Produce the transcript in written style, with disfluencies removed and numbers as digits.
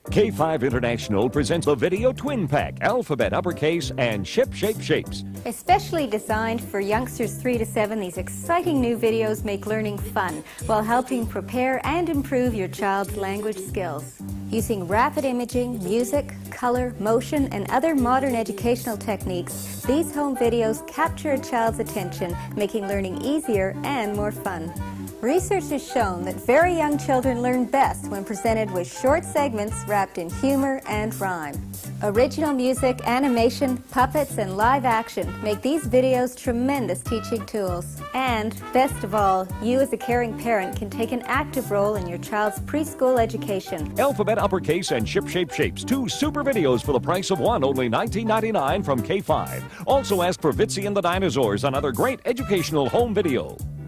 K5 International presents the Video Twin Pack, Alphabet Uppercase, and Ship Shape Shapes. Especially designed for youngsters 3 to 7, these exciting new videos make learning fun while helping prepare and improve your child's language skills. Using rapid imaging, music, color, motion, and other modern educational techniques, these home videos capture a child's attention, making learning easier and more fun. Research has shown that very young children learn best when presented with short segments wrapped in humor and rhyme. Original music, animation, puppets, and live action make these videos tremendous teaching tools. And, best of all, you as a caring parent can take an active role in your child's preschool education. Alphabet Uppercase and Ship Shape Shapes, 2 super videos for the price of one, only $19.99 from K5. Also ask for Vitzi and the Dinosaurs, another great educational home video.